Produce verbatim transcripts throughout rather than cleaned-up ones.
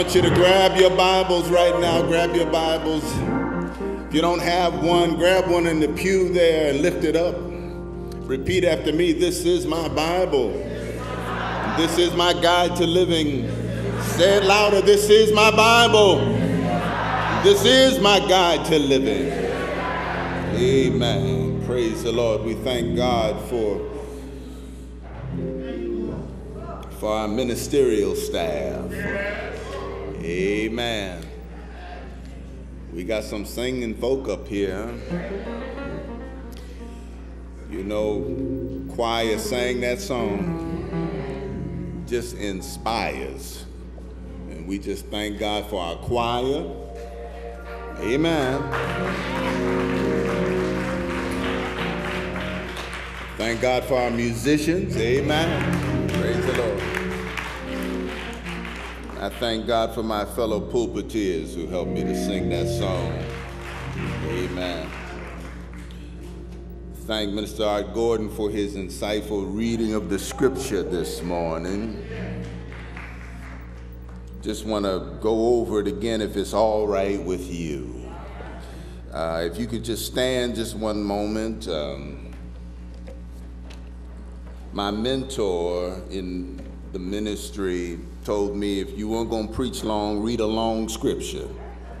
want you to grab your Bibles right now. Grab your Bibles. If you don't have one, grab one in the pew there and lift it up. Repeat after me. This is my Bible. This is my guide to living. Say it louder. This is my Bible. This is my guide to living. Amen. Praise the Lord. We thank God for, for our ministerial staff. Amen. We got some singing folk up here. You know, choir sang that song. Just inspires. And we just thank God for our choir. Amen. Thank God for our musicians. Amen. Praise the Lord. I thank God for my fellow pulpiteers who helped me to sing that song. Amen. Thank Minister Art Gordon for his insightful reading of the scripture this morning. Just want to go over it again if it's all right with you. Uh, if you could just stand just one moment. Um, my mentor in the ministry told me if you weren't going to preach long, read a long scripture.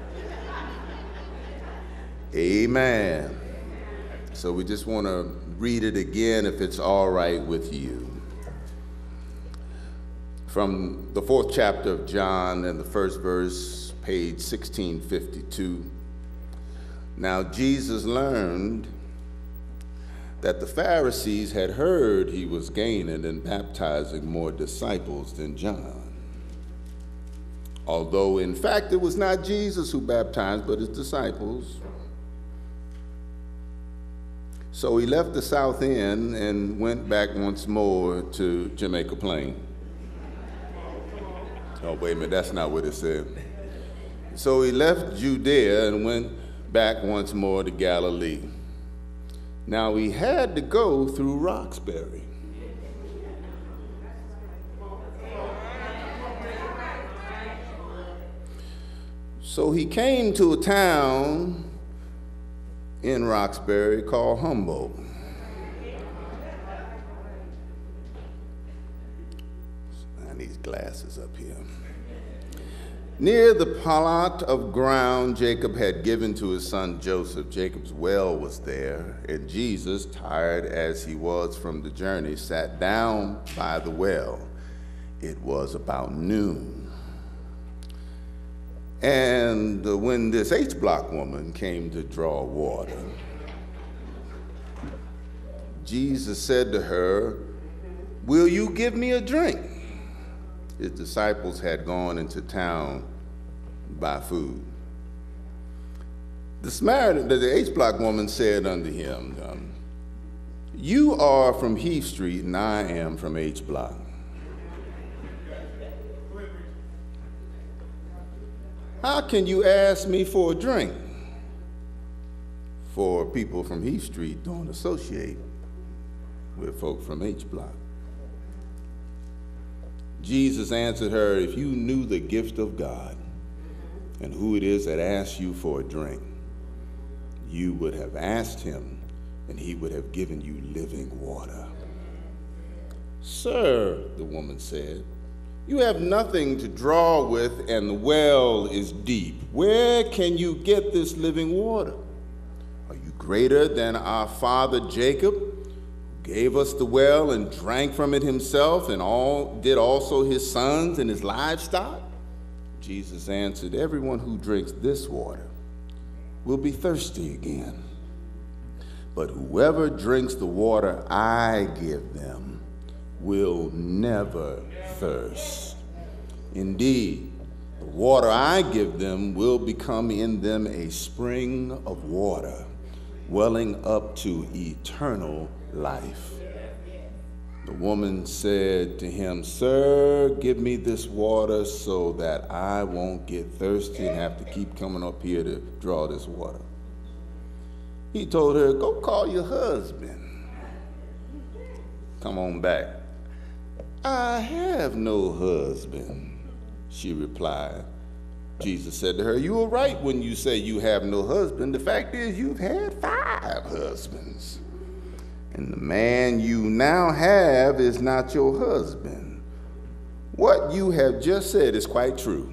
Amen. So we just want to read it again if it's all right with you. From the fourth chapter of John and the first verse, page sixteen fifty-two. Now Jesus learned that the Pharisees had heard he was gaining and baptizing more disciples than John. Although in fact it was not Jesus who baptized, but his disciples. So he left the South End and went back once more to Jamaica Plain. Oh, wait a minute, that's not what it said. So he left Judea and went back once more to Galilee. Now he had to go through Roxbury. So he came to a town in Roxbury called Humboldt. I need glasses up here. Near the plot of ground Jacob had given to his son Joseph, Jacob's well was there, and Jesus, tired as he was from the journey, sat down by the well. It was about noon. And when this H-block woman came to draw water, Jesus said to her, "Will you give me a drink?" His disciples had gone into town to buy food. The Samaritan, the H-block woman said unto him, um, "You are from Heath Street, and I am from H-block. How can you ask me for a drink?" For people from Heath Street don't associate with folk from H-block. Jesus answered her, "If you knew the gift of God and who it is that asks you for a drink, you would have asked him, and he would have given you living water." "Sir," the woman said, "you have nothing to draw with, and the well is deep. Where can you get this living water? Are you greater than our father Jacob, who gave us the well and drank from it himself, and all did also his sons and his livestock?" Jesus answered, "Everyone who drinks this water will be thirsty again. But whoever drinks the water I give them will never thirst. Indeed, the water I give them will become in them a spring of water, welling up to eternal life." The woman said to him, "Sir, give me this water so that I won't get thirsty and have to keep coming up here to draw this water." He told her, "Go call your husband. Come on back." "I have no husband," she replied. Jesus said to her, "You are right when you say you have no husband. The fact is you've had five husbands. And the man you now have is not your husband. What you have just said is quite true."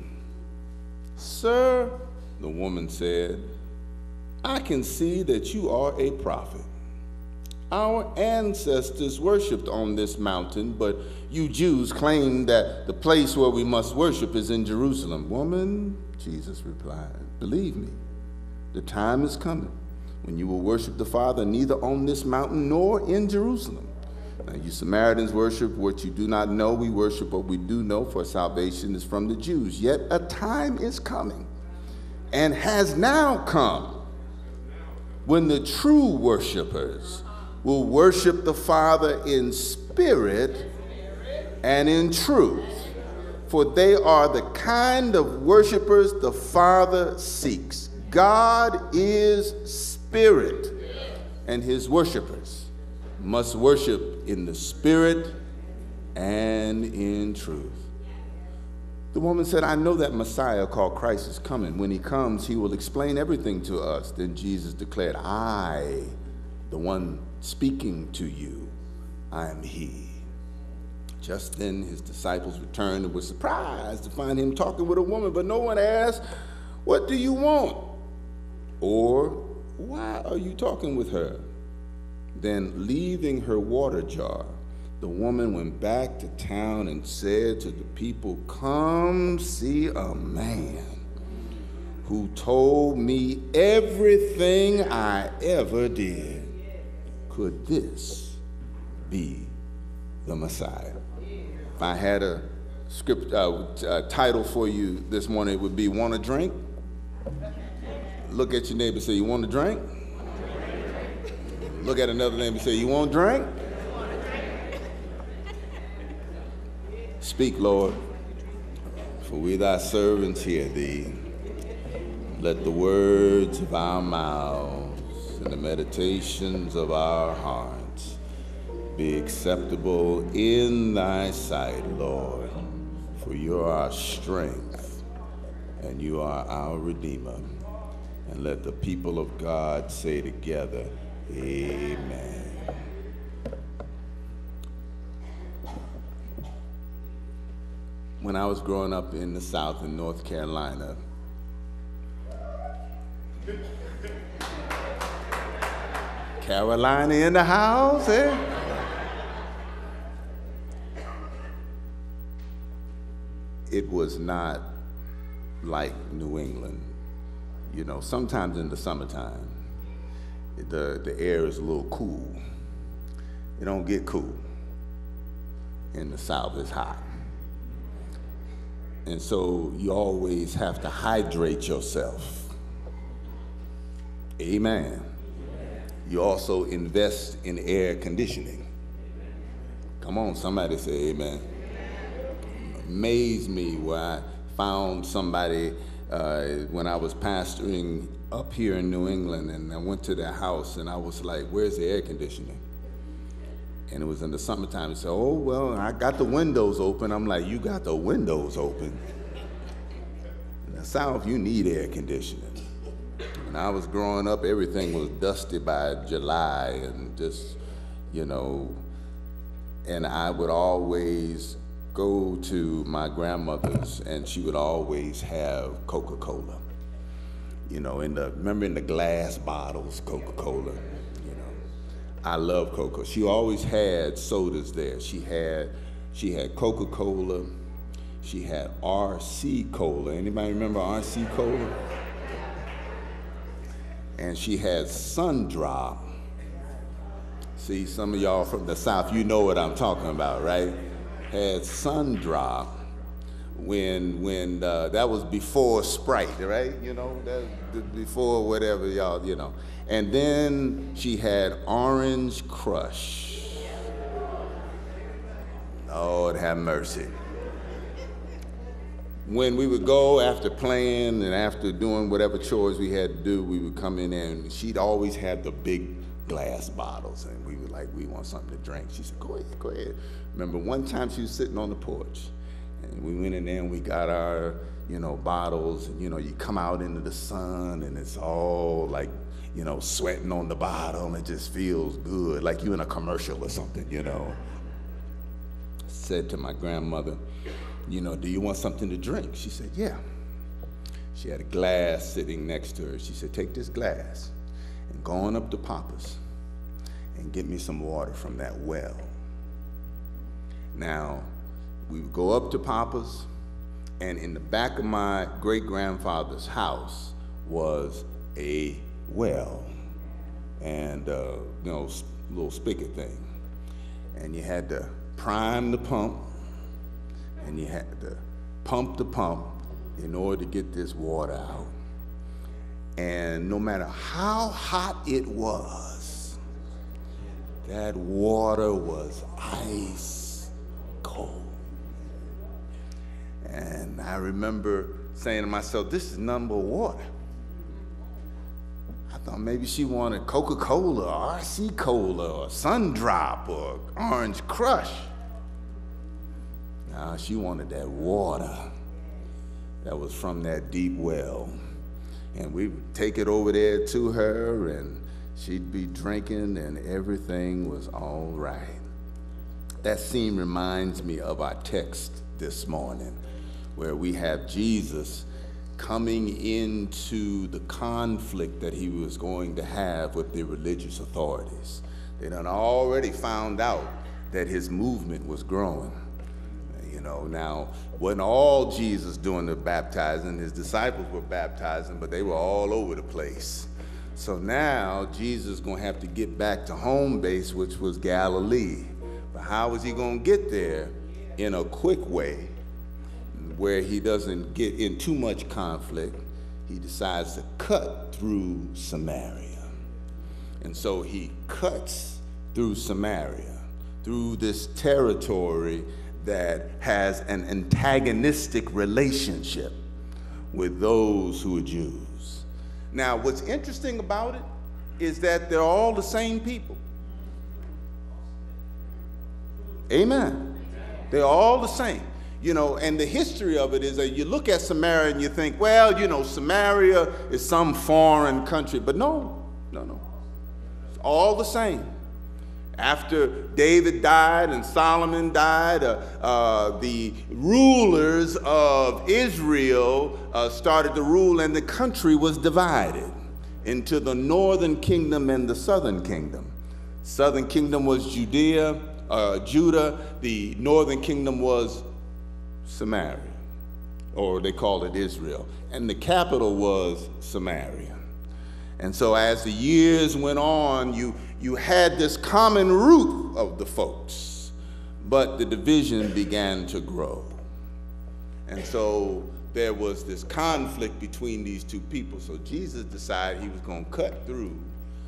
"Sir," the woman said, "I can see that you are a prophet. Our ancestors worshipped on this mountain, but you Jews claim that the place where we must worship is in Jerusalem." "Woman," Jesus replied, "believe me, the time is coming when you will worship the Father neither on this mountain nor in Jerusalem. Now you Samaritans worship what you do not know. We worship what we do know, for salvation is from the Jews. Yet a time is coming, and has now come, when the true worshipers will worship the Father in spirit and in truth, for they are the kind of worshipers the Father seeks. God is spirit, and his worshipers must worship in the spirit and in truth." The woman said, "I know that Messiah called Christ is coming. When he comes, he will explain everything to us." Then Jesus declared, "I, the one speaking to you, I am he." Just then his disciples returned and were surprised to find him talking with a woman, but no one asked, "What do you want?" or "Why are you talking with her?" Then, leaving her water jar, the woman went back to town and said to the people, "Come see a man who told me everything I ever did. Could this be the Messiah?" If I had a script uh, uh, title for you this morning, it would be "Want a Drink?" Look at your neighbor and say, "You want a drink?" Look at another neighbor and say, "You want a drink?" Speak, Lord, for we thy servants hear thee. Let the words of our mouths and the meditations of our hearts be acceptable in thy sight, Lord, for you are our strength and you are our Redeemer. And let the people of God say together, amen. When I was growing up in the South in North Carolina, Carolina in the house, eh? It was not like New England. You know, sometimes in the summertime, the, the air is a little cool. It don't get cool. In the South, it's hot. And so you always have to hydrate yourself. Amen. You also invest in air conditioning. Come on, somebody say amen. Amazed me where I found somebody uh, when I was pastoring up here in New England, and I went to their house and I was like, "Where's the air conditioning?" And it was in the summertime. He said, "Oh, well, I got the windows open." I'm like, "You got the windows open?" In the South, you need air conditioning. When I was growing up, everything was dusty by July and just, you know, and I would always go to my grandmother's and she would always have Coca-Cola. You know, in the, remember in the glass bottles, Coca-Cola, you know. I love Coca. She always had sodas there. She had, she had Coca-Cola. She had R C Cola. Anybody remember R C Cola? And she had Sundrop. See, some of y'all from the South, you know what I'm talking about, right? Had Sundrop when, when uh, that was before Sprite, right? You know, that, before whatever y'all, you know. And then she had Orange Crush. Lord have mercy. When we would go after playing and after doing whatever chores we had to do, we would come in there and she'd always have the big glass bottles, and we were like, "We want something to drink." She said, "Go ahead, go ahead." Remember one time she was sitting on the porch And we went in there and we got our, you know, bottles, and, you know, you come out into the sun and it's all like, you know, sweating on the bottom. It just feels good, like you in a commercial or something, you know. I said to my grandmother, you know, do you want something to drink? She said, yeah. She had a glass sitting next to her. She said, take this glass and go on up to Papa's and get me some water from that well. Now, we would go up to Papa's, and in the back of my great-grandfather's house was a well, and uh, you know, little spigot thing, and you had to prime the pump, and you had to pump the pump in order to get this water out. And no matter how hot it was, that water was ice cold. And I remember saying to myself, this is nothing but water. I thought maybe she wanted Coca-Cola or R C Cola or Sundrop or Orange Crush. No, she wanted that water that was from that deep well. And we would take it over there to her, and she'd be drinking, and everything was all right. That scene reminds me of our text this morning, where we have Jesus coming into the conflict that he was going to have with the religious authorities. They done already found out that his movement was growing. You know, now, wasn't all Jesus doing the baptizing. His disciples were baptizing, but they were all over the place. So now Jesus is going to have to get back to home base, which was Galilee. But how is he going to get there in a quick way where he doesn't get in too much conflict? He decides to cut through Samaria. And so he cuts through Samaria, through this territory that has an antagonistic relationship with those who are Jews. Now, what's interesting about it is that they're all the same people. Amen. They're all the same. You know, and the history of it is that you look at Samaria and you think, well, you know, Samaria is some foreign country. But no, no, no. It's all the same. After David died and Solomon died, uh, uh, the rulers of Israel uh, started to rule, and the country was divided into the northern kingdom and the southern kingdom. Southern kingdom was Judea, uh, Judah. The northern kingdom was Samaria, or they called it Israel. And the capital was Samaria. And so as the years went on, you You had this common root of the folks, but the division began to grow. And so there was this conflict between these two people. So Jesus decided he was going to cut through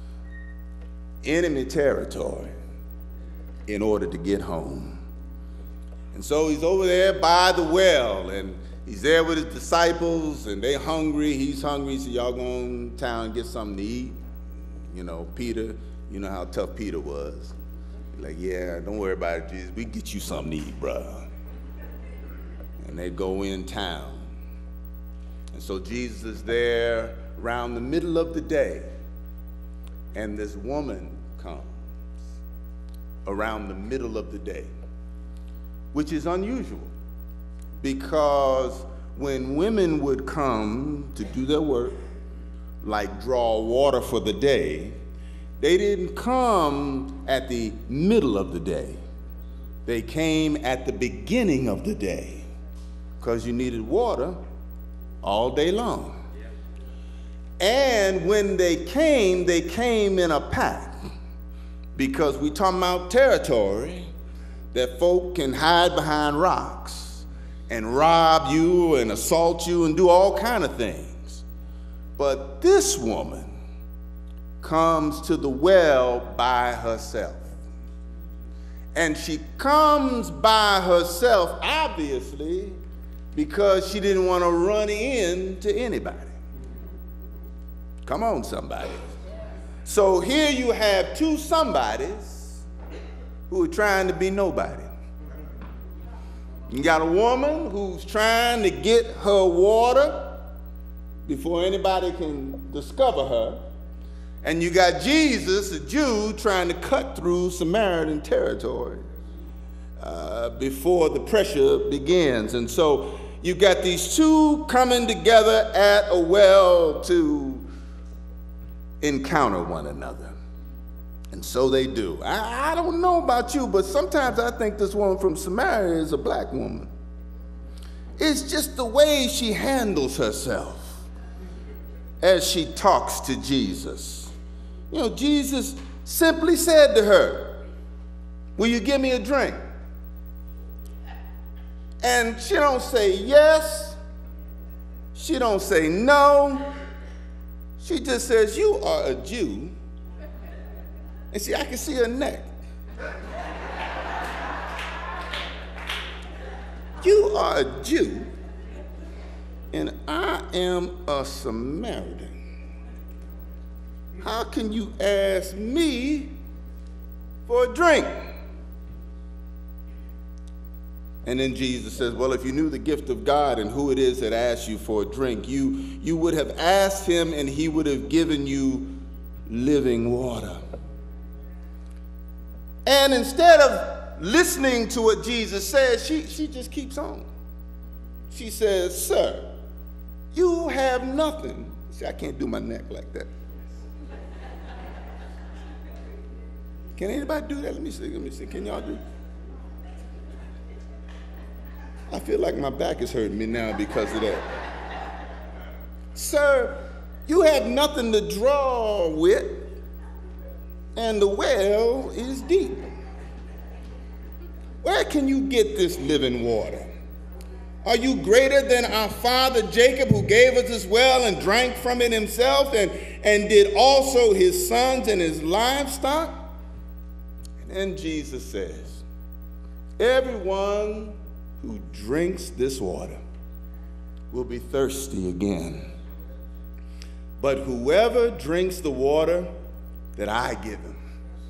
enemy territory in order to get home. And so he's over there by the well, and he's there with his disciples, and they're hungry. He's hungry, so y'all go in town and get something to eat. You know, Peter, you know how tough Peter was. Like, yeah, don't worry about it, Jesus. We can get you something to eat, bro. And they go in town. And so Jesus is there around the middle of the day, and this woman comes around the middle of the day, which is unusual, because when women would come to do their work, like draw water for the day, they didn't come at the middle of the day. They came at the beginning of the day, because you needed water all day long. And when they came, they came in a pack, because we talking about territory that folk can hide behind rocks and rob you and assault you and do all kind of things. But this woman comes to the well by herself. And she comes by herself, obviously, because she didn't want to run into anybody. Come on, somebody. So here you have two somebodies who are trying to be nobody. You got a woman who's trying to get her water before anybody can discover her. And you got Jesus, a Jew, trying to cut through Samaritan territory uh, before the pressure begins. And so you got these two coming together at a well to encounter one another. And so they do. I, I don't know about you, but sometimes I think this woman from Samaria is a black woman. It's just the way she handles herself as she talks to Jesus. You know, Jesus simply said to her, "Will you give me a drink?" And she don't say yes. She don't say no. She just says, "You are a Jew." And see, I can see her neck. "You are a Jew, and I am a Samaritan. How can you ask me for a drink?" And then Jesus says, "Well, if you knew the gift of God and who it is that asks you for a drink, you, you would have asked him and he would have given you living water." And instead of listening to what Jesus says, she, she just keeps on. She says, "Sir, you have nothing." See, I can't do my neck like that. Can anybody do that? Let me see, let me see. Can y'all do? I feel like my back is hurting me now because of that. "Sir, you have nothing to draw with, and the well is deep. Where can you get this living water? Are you greater than our father Jacob, who gave us this well and drank from it himself, and, and did also his sons and his livestock?" And then Jesus says, "Everyone who drinks this water will be thirsty again. But whoever drinks the water that I give him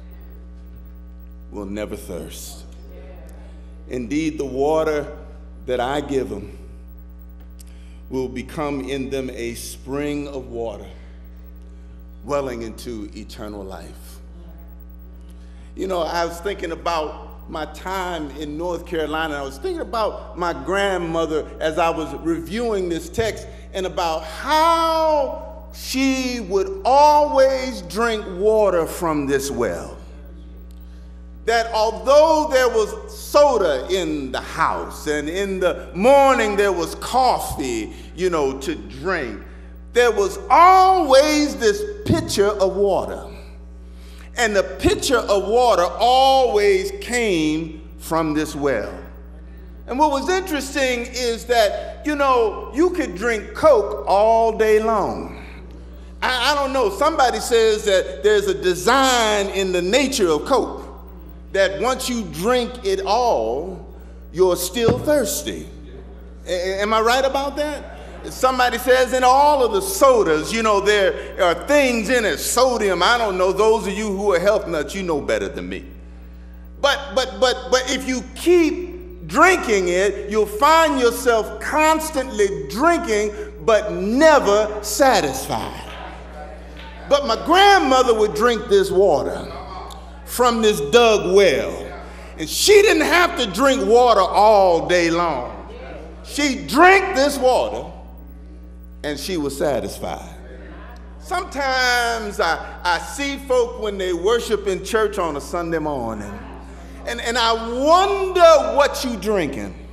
will never thirst. Indeed, the water that I give them will become in them a spring of water, welling into eternal life." You know, I was thinking about my time in North Carolina. I was thinking about my grandmother as I was reviewing this text, and about how she would always drink water from this well. That although there was soda in the house, and in the morning there was coffee, you know, to drink, there was always this pitcher of water. And the pitcher of water always came from this well. And what was interesting is that, you know, you could drink Coke all day long. I, I don't know, somebody says that there's a design in the nature of Coke, that once you drink it all, you're still thirsty. A- am I right about that? Somebody says in all of the sodas, you know, there are things in it, sodium, I don't know, those of you who are health nuts, you know better than me. But, but, but, but if you keep drinking it, you'll find yourself constantly drinking, but never satisfied. But my grandmother would drink this water from this dug well. And she didn't have to drink water all day long. She drank this water and she was satisfied. Sometimes I, I see folk when they worship in church on a Sunday morning, and, and I wonder what you drinking.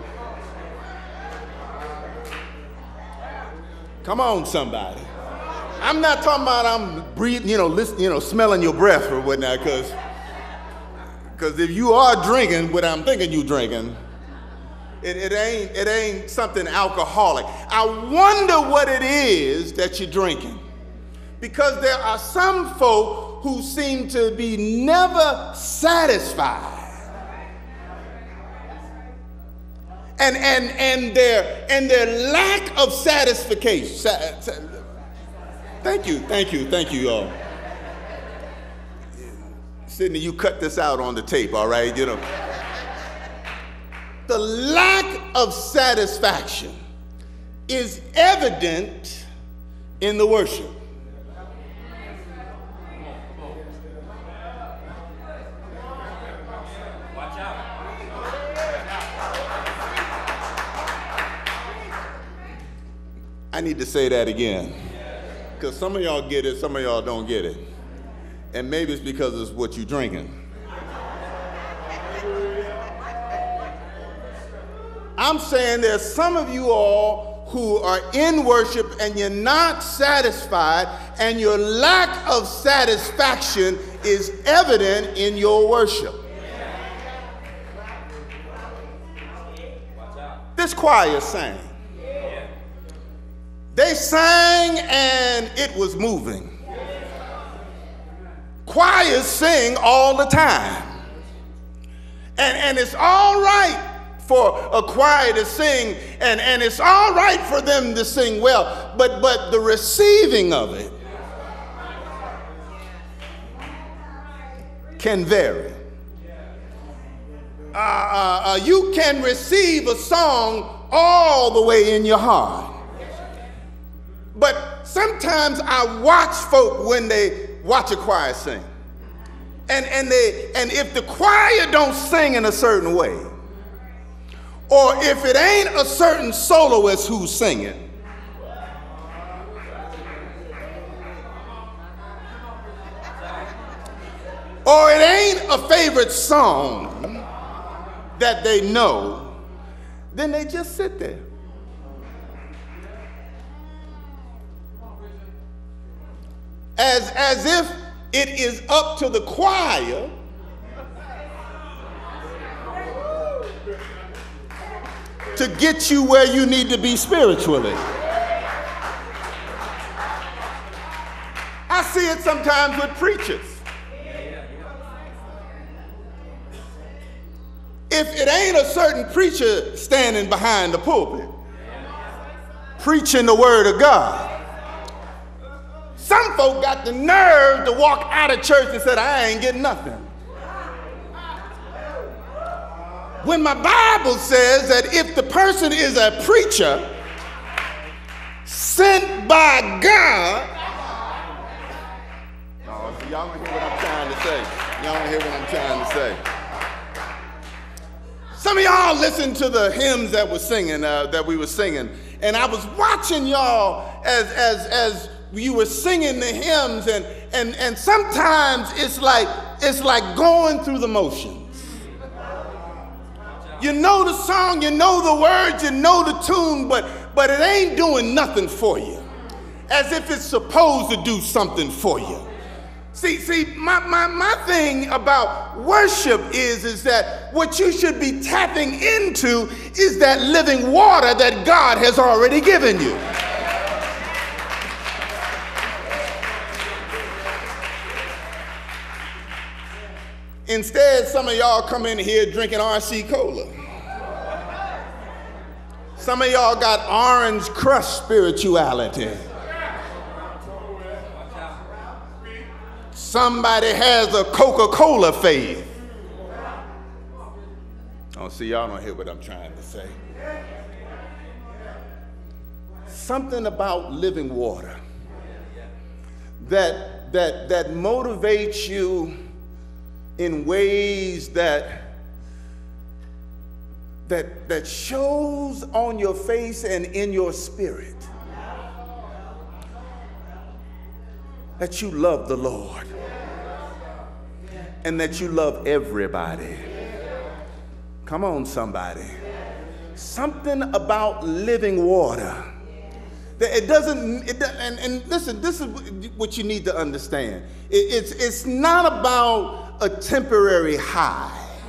Come on, somebody. I'm not talking about I'm breathing, you know, listen, you know, smelling your breath or whatnot, because because if you are drinking what I'm thinking you drinking, it, it ain't it ain't something alcoholic. I wonder what it is that you're drinking, because there are some folk who seem to be never satisfied. And and and their and their lack of satisfaction. Thank you, thank you, thank you, y'all. Sydney, you cut this out on the tape, all right? You know. the lack of satisfaction is evident in the worship. I need to say that again, because some of y'all get it, some of y'all don't get it. And maybe it's because it's what you're drinking. I'm saying there's some of you all who are in worship and you're not satisfied, and your lack of satisfaction is evident in your worship. This choir sang. They sang and it was moving. Choirs sing all the time. And, and it's all right for a choir to sing, and, and it's all right for them to sing well, but, but the receiving of it can vary. Uh, uh, uh, you can receive a song all the way in your heart. But sometimes I watch folk when they watch a choir sing. And, and, they, and if the choir don't sing in a certain way, or if it ain't a certain soloist who's singing, or it ain't a favorite song that they know, then they just sit there. As, as if it is up to the choir to get you where you need to be spiritually. I see it sometimes with preachers. If it ain't a certain preacher standing behind the pulpit, preaching the word of God, some folk got the nerve to walk out of church and said, I ain't getting nothing. When my Bible says that if the person is a preacher sent by God, oh, so y'all don't hear what I'm trying to say. Y'all don't hear what I'm trying to say. Some of y'all listened to the hymns that was singing, uh, that we were singing, and I was watching y'all as as as you were singing the hymns, and and and sometimes it's like it's like going through the motions. You know the song, you know the words, you know the tune, but but it ain't doing nothing for you, as if it's supposed to do something for you. See, see, my, my, my thing about worship is, is that what you should be tapping into is that living water that God has already given you. Instead, some of y'all come in here drinking R C Cola. Some of y'all got Orange Crush spirituality. Somebody has a Coca-Cola faith. Oh, see, y'all don't hear what I'm trying to say. Something about living water that, that, that motivates you in ways that, that, that shows on your face and in your spirit that you love the Lord and that you love everybody. Come on, somebody. Something about living water. That it doesn't, it, and, and listen, this is what you need to understand. It, it's, it's not about a temporary high,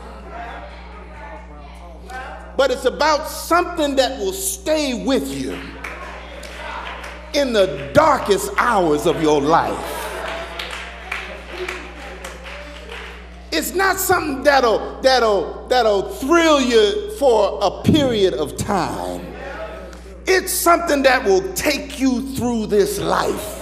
but it's about something that will stay with you in the darkest hours of your life. It's not something that'll, that'll, that'll thrill you for a period of time. It's something that will take you through this life.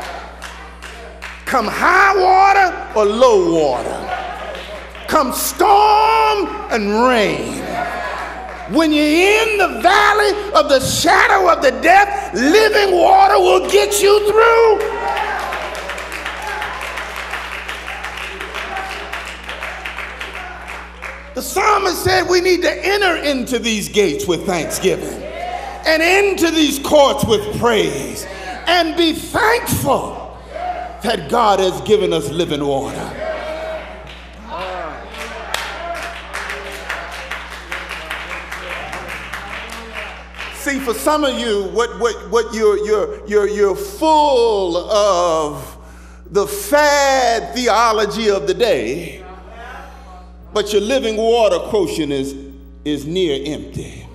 Come high water or low water. Come storm and rain. When you're in the valley of the shadow of the death, living water will get you through. The psalmist said we need to enter into these gates with thanksgiving and into these courts with praise and be thankful that God has given us living water. See, for some of you, what, what, what you're, you're, you're, you're full of the fad theology of the day, but your living water quotient is, is near empty.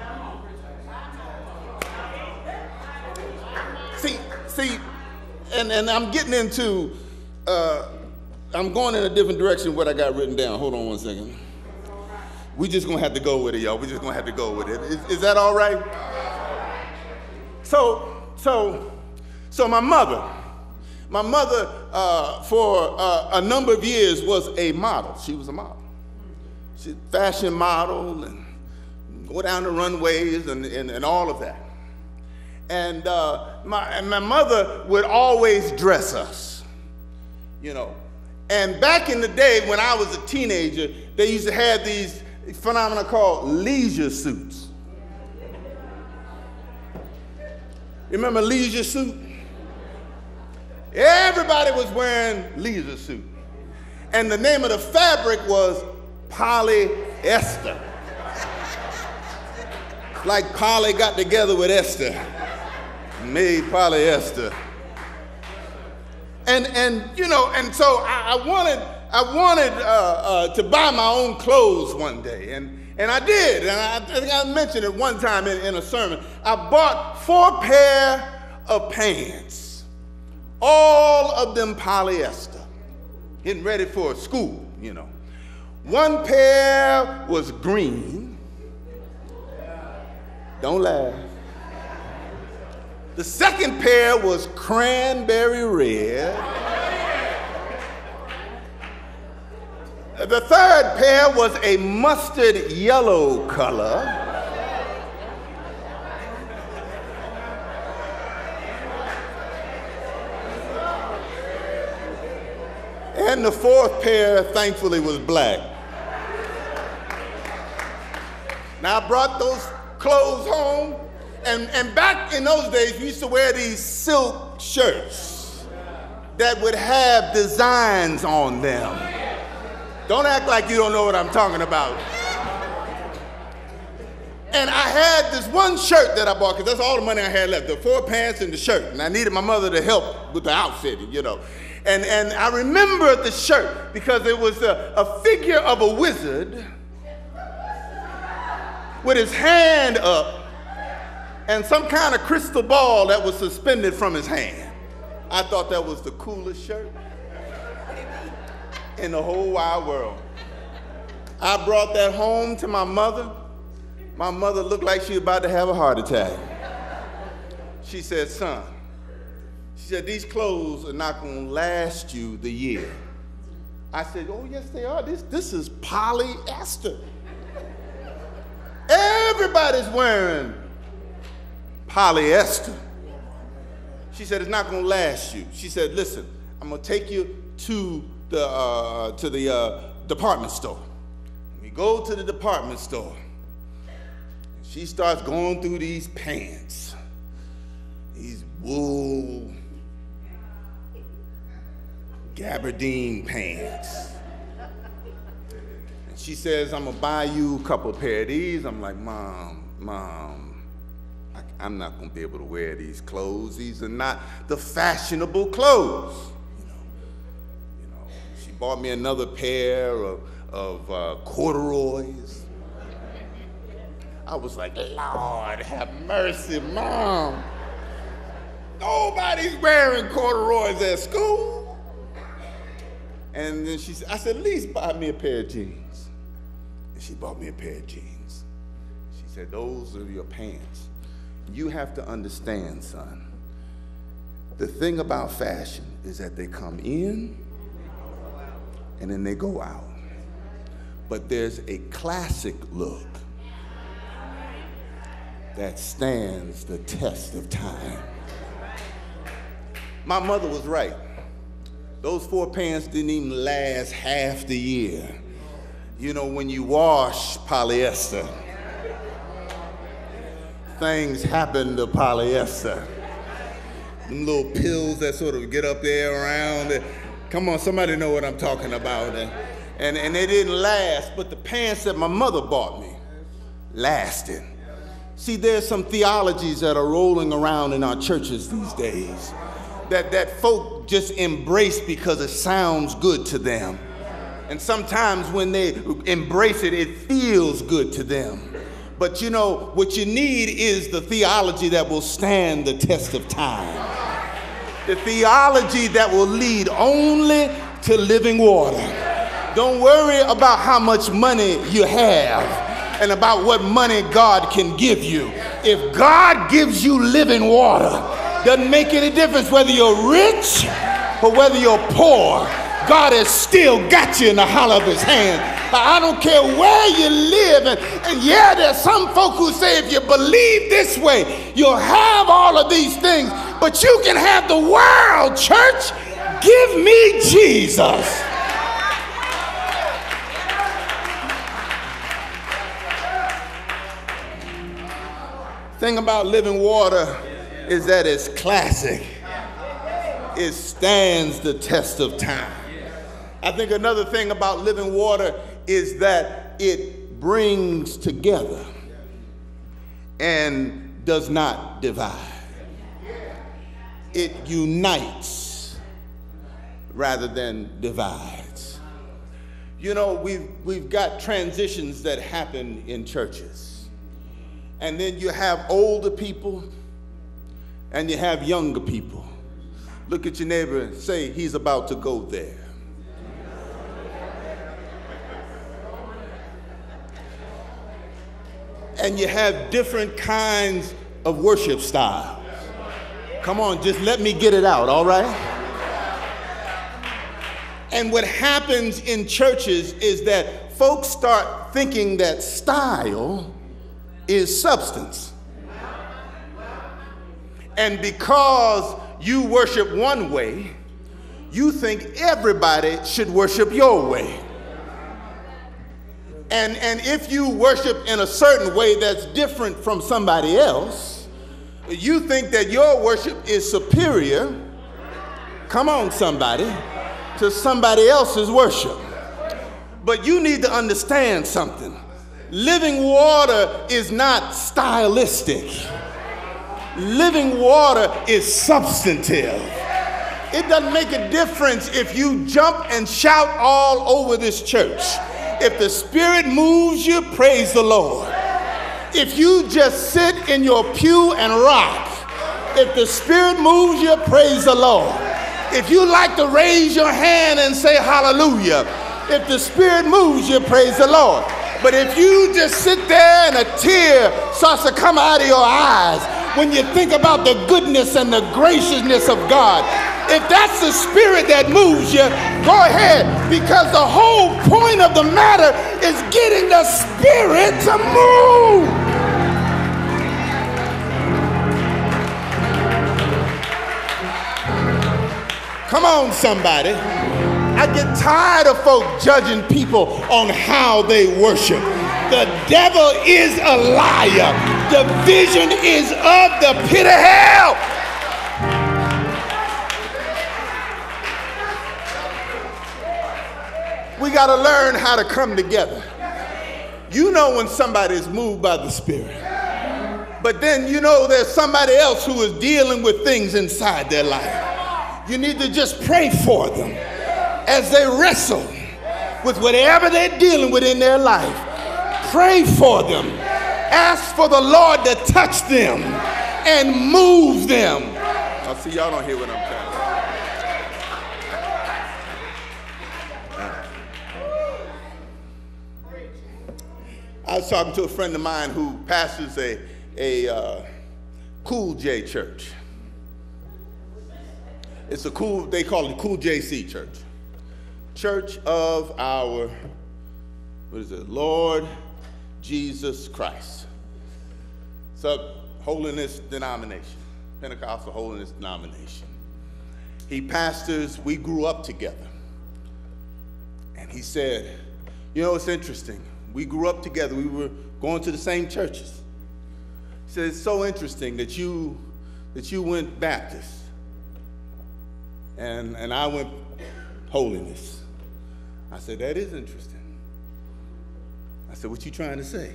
See, see, and, and I'm getting into, uh, I'm going in a different direction than what I got written down. Hold on one second. We just gonna have to go with it, y'all. We just gonna have to go with it. Is, is that all right? So, so, so my mother, my mother uh, for uh, a number of years was a model. She was a model. She's a fashion model and go down the runways and, and, and all of that. And uh, my, and my mother would always dress us, you know. And back in the day when I was a teenager, they used to have these phenomena called leisure suits. Remember leisure suit? Everybody was wearing leisure suit. And the name of the fabric was polyester. Like Polly got together with Esther, made polyester. And, and you know, and so I, I wanted, I wanted uh, uh, to buy my own clothes one day, and, and I did, and I, I think I mentioned it one time in, in a sermon. I bought four pair of pants, all of them polyester, getting ready for school, you know. One pair was green, don't laugh. The second pair was cranberry red. The third pair was a mustard yellow color. And the fourth pair, thankfully, was black. Now, I brought those clothes home, and, and back in those days, we used to wear these silk shirts that would have designs on them. Don't act like you don't know what I'm talking about. And I had this one shirt that I bought, because that's all the money I had left, the four pants and the shirt. And I needed my mother to help with the outfit, you know. And, and I remember the shirt because it was a, a figure of a wizard with his hand up and some kind of crystal ball that was suspended from his hand. I thought that was the coolest shirt in the whole wide world. I brought that home to my mother. My mother looked like she was about to have a heart attack. She said, son, she said, these clothes are not going to last you the year. I said, oh, yes, they are. This, this is polyester. Everybody's wearing polyester. She said, it's not going to last you. She said, listen, I'm going to take you to the, uh, to the uh, department store. We go to the department store. She starts going through these pants, these wool gabardine pants. And she says, I'm gonna buy you a couple pair of these. I'm like, Mom, Mom, I, I'm not gonna be able to wear these clothes. These are not the fashionable clothes. You know, you know. She bought me another pair of, of uh, corduroys. I was like, Lord, have mercy, Mom. Nobody's wearing corduroys at school. And then she said, I said, at least buy me a pair of jeans. And she bought me a pair of jeans. She said, those are your pants. You have to understand, son, the thing about fashion is that they come in and then they go out. But there's a classic look that stands the test of time. My mother was right. Those four pants didn't even last half the year. You know, when you wash polyester, things happen to polyester. Them little pills that sort of get up there around it. Come on, somebody know what I'm talking about. And, and, and they didn't last, but the pants that my mother bought me lasted. See, there's some theologies that are rolling around in our churches these days that, that folk just embrace because it sounds good to them. And sometimes when they embrace it, it feels good to them. But you know, what you need is the theology that will stand the test of time. The theology that will lead only to living water. Don't worry about how much money you have and about what money God can give you. If God gives you living water, doesn't make any difference whether you're rich or whether you're poor. God has still got you in the hollow of his hand. I don't care where you live. And, and yeah, there's some folk who say if you believe this way, you'll have all of these things. But you can have the world, church. Give me Jesus. Thing about living water is that it's classic. It stands the test of time. I think another thing about living water is that it brings together and does not divide. It unites rather than divides. You know, we've, we've got transitions that happen in churches. And then you have older people and you have younger people. Look at your neighbor and say, he's about to go there. And you have different kinds of worship styles. Come on, just let me get it out, all right? And what happens in churches is that folks start thinking that style is substance. And because you worship one way, you think everybody should worship your way. And, and if you worship in a certain way that's different from somebody else, you think that your worship is superior, come on somebody, to somebody else's worship. But you need to understand something. Living water is not stylistic. Living water is substantive. It doesn't make a difference if you jump and shout all over this church. If the Spirit moves you, praise the Lord. If you just sit in your pew and rock, if the Spirit moves you, praise the Lord. If you like to raise your hand and say hallelujah, if the Spirit moves you, praise the Lord. But if you just sit there and a tear starts to come out of your eyes when you think about the goodness and the graciousness of God, if that's the Spirit that moves you, go ahead, because the whole point of the matter is getting the Spirit to move. Come on, somebody. I get tired of folk judging people on how they worship. The devil is a liar. Division is of the pit of hell. We got to learn how to come together. You know when somebody is moved by the Spirit. But then you know there's somebody else who is dealing with things inside their life. You need to just pray for them as they wrestle with whatever they're dealing with in their life. Pray for them. Ask for the Lord to touch them and move them. I see y'all don't hear what I'm saying. I was talking to a friend of mine who pastors a, a uh, Cool J church. It's a cool, they call it Cool J C church. Church of our, what is it, Lord Jesus Christ. It's a holiness denomination, Pentecostal holiness denomination. He pastors, we grew up together. And he said, you know, it's interesting. We grew up together. We were going to the same churches. He said, it's so interesting that you that you went Baptist and, and I went holiness. I said, that is interesting. I said, what you trying to say?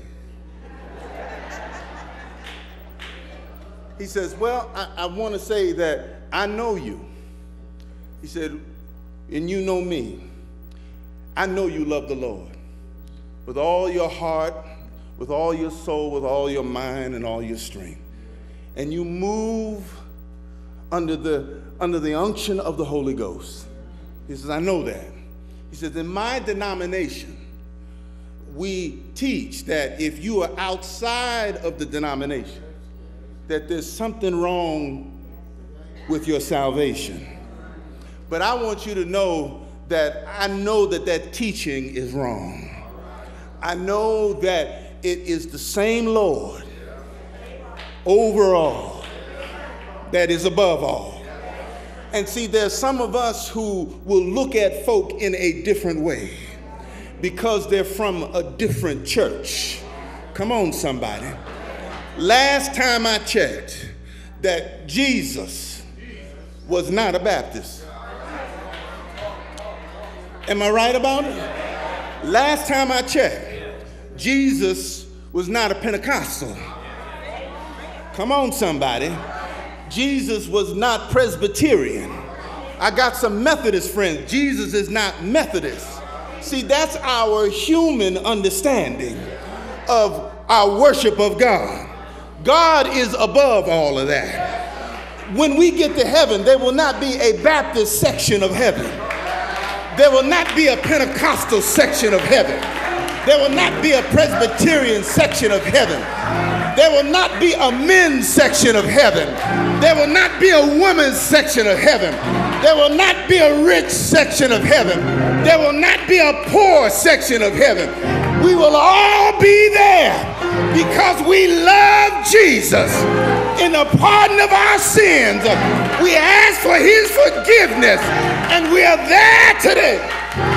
He says, well, I, I want to say that I know you. He said, and you know me. I know you love the Lord with all your heart, with all your soul, with all your mind, and all your strength. And you move under the, under the unction of the Holy Ghost. He says, I know that. He says, in my denomination, we teach that if you are outside of the denomination, that there's something wrong with your salvation. But I want you to know that I know that that teaching is wrong. I know that it is the same Lord over all that is above all. And see, there's some of us who will look at folk in a different way because they're from a different church. Come on, somebody. Last time I checked, that Jesus was not a Baptist. Am I right about it? Last time I checked, Jesus was not a Pentecostal. Come on, somebody. Jesus was not Presbyterian. I got some Methodist friends. Jesus is not Methodist. See, that's our human understanding of our worship of God. God is above all of that. When we get to heaven, there will not be a Baptist section of heaven. There will not be a Pentecostal section of heaven. There will not be a Presbyterian section of heaven. There will not be a men's section of heaven. There will not be a women's section of heaven. There will not be a rich section of heaven. There will not be a poor section of heaven. We will all be there because we love Jesus. In the pardon of our sins, we ask for his forgiveness, and we are there today.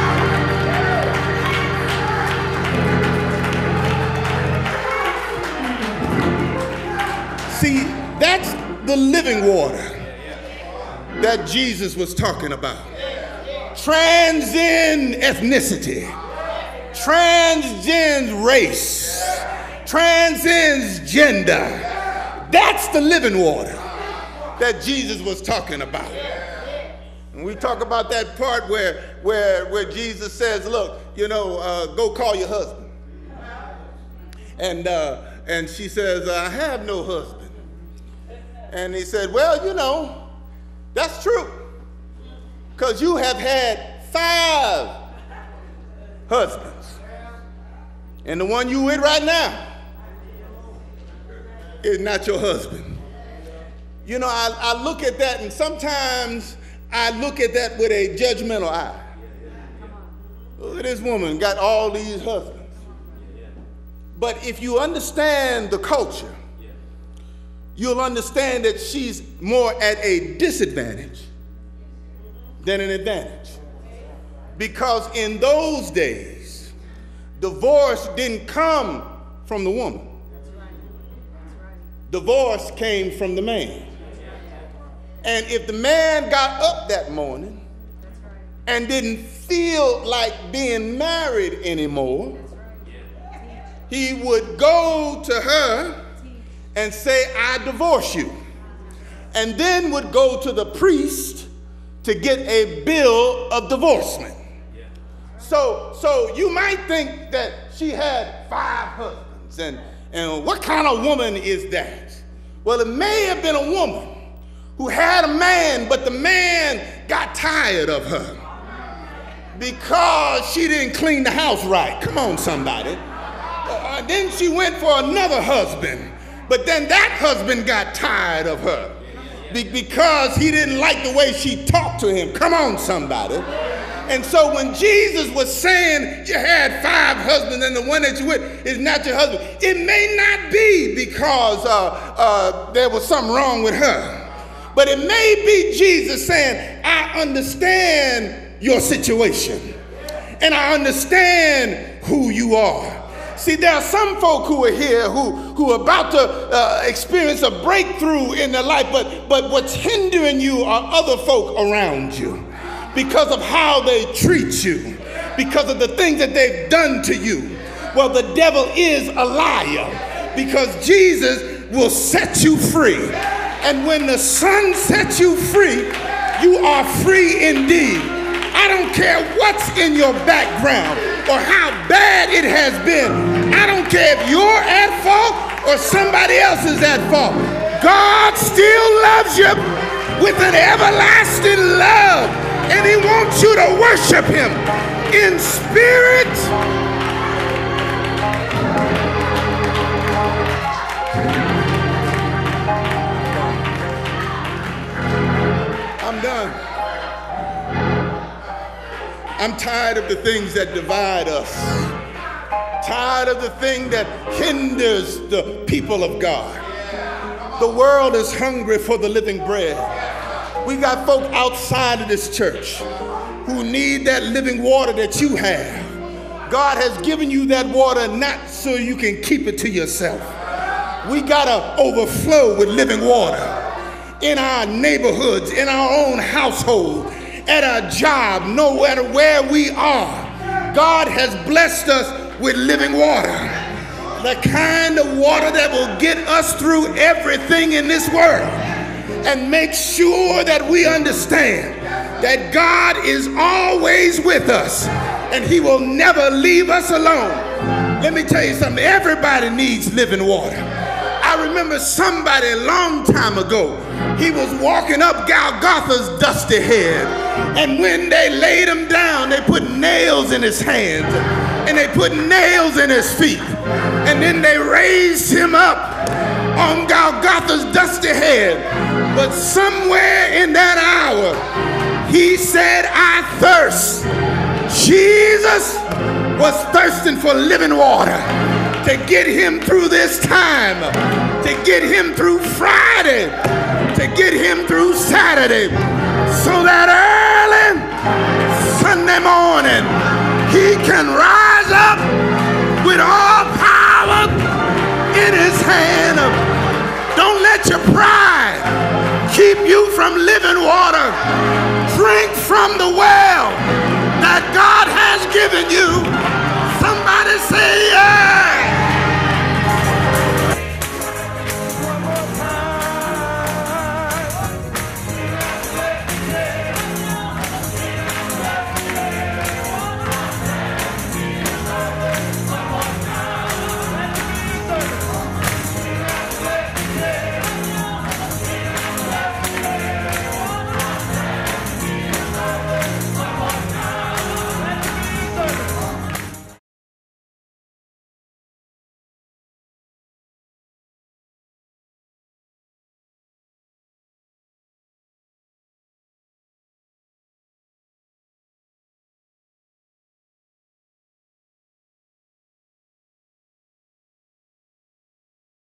See, that's the living water that Jesus was talking about. Transcend ethnicity, transcends race, transcends gender. That's the living water that Jesus was talking about. And we talk about that part where, where, where Jesus says, look, you know, uh, go call your husband. And, uh, and she says, I have no husband. And he said, well, you know, that's true. Because you have had five husbands. And the one you with right now is not your husband. You know, I, I look at that, and sometimes I look at that with a judgmental eye. Look at this woman, got all these husbands. But if you understand the culture, you'll understand that she's more at a disadvantage than an advantage. Because in those days, divorce didn't come from the woman. Divorce came from the man. And if the man got up that morning and didn't feel like being married anymore, he would go to her and say, I divorce you. And then would go to the priest to get a bill of divorcement. So, so you might think that she had five husbands, and, and what kind of woman is that? Well, it may have been a woman who had a man, but the man got tired of her because she didn't clean the house right. Come on, somebody. Uh, then she went for another husband, but then that husband got tired of her be- because he didn't like the way she talked to him. Come on, somebody. And so when Jesus was saying you had five husbands and the one that you with is not your husband, it may not be because uh, uh, there was something wrong with her. But it may be Jesus saying, I understand your situation. And I understand who you are. See, there are some folk who are here who, who are about to uh, experience a breakthrough in their life, but, but what's hindering you are other folk around you because of how they treat you, because of the things that they've done to you. Well, the devil is a liar because Jesus will set you free. And when the Son sets you free, you are free indeed. I don't care what's in your background or how bad it has been. I don't care if you're at fault or somebody else is at fault. God still loves you with an everlasting love, and he wants you to worship him in spirit I'm done. I'm tired of the things that divide us. Tired of the thing that hinders the people of God. The world is hungry for the living bread. We got folk outside of this church who need that living water that you have. God has given you that water not so you can keep it to yourself. We gotta overflow with living water in our neighborhoods, in our own household, at our job, no matter where we are. God has blessed us with living water. The kind of water that will get us through everything in this world and make sure that we understand that God is always with us and he will never leave us alone. Let me tell you something, everybody needs living water. I remember somebody a long time ago, he was walking up Golgotha's dusty head, and when they laid him down, they put nails in his hands, and they put nails in his feet, and then they raised him up on Golgotha's dusty head. But somewhere in that hour, he said, I thirst. Jesus was thirsting for living water to get him through this time, to get him through Friday, to get him through Saturday, so that early Sunday morning he can rise up with all power in his hand. Don't let your pride keep you from living water. Drink from the well that God has given you.